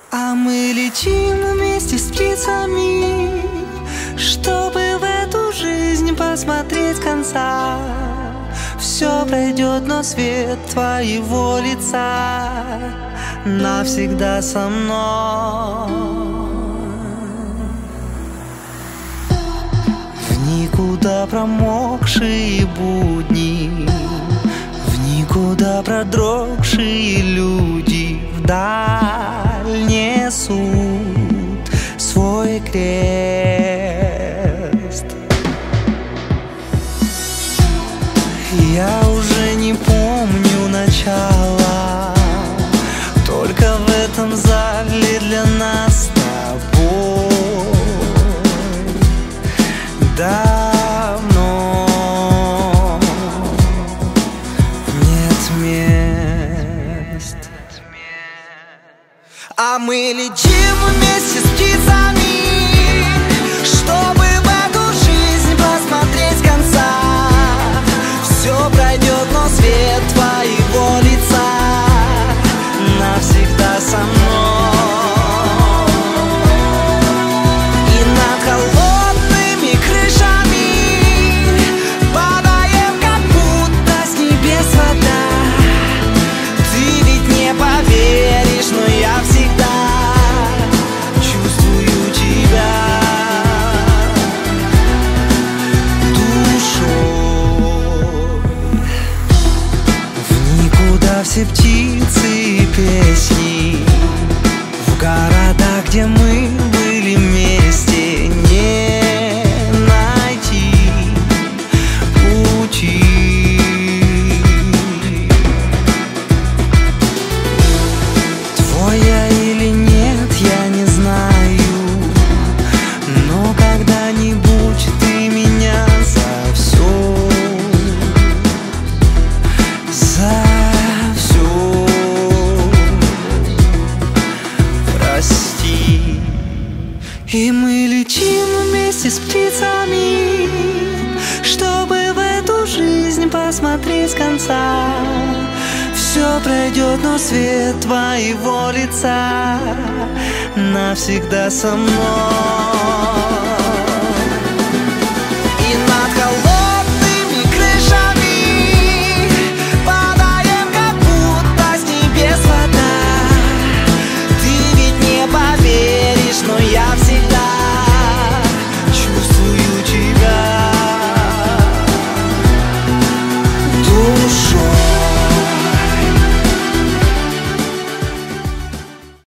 А мы летим вместе с птицами, чтобы в эту жизнь посмотреть конца. Все пройдет, но свет твоего лица навсегда со мной. В никуда промокшие будни, в никуда продрогшие люди вдаль несут свой крест. Я уже не помню начала, только в этом зале для нас с тобой давно нет мест. А мы летим вместе с птицами, чтобы в эту жизнь посмотреть конца. Все пройдет, но свет твоего лица навсегда со мной. И над холодными крышами падаем, как будто с небес вода. Ты ведь не поверишь, но я всегда чувствую тебя душой. В никуда все птицы и песни, в города, где мы были вместе, не найти пути. Твой я или нет, я не знаю, но когда-нибудь ты меня за все прости. И мы летим вместе с птицами, чтобы в эту жизнь посмотреть конца. Все пройдет, но свет твоего лица навсегда со мной.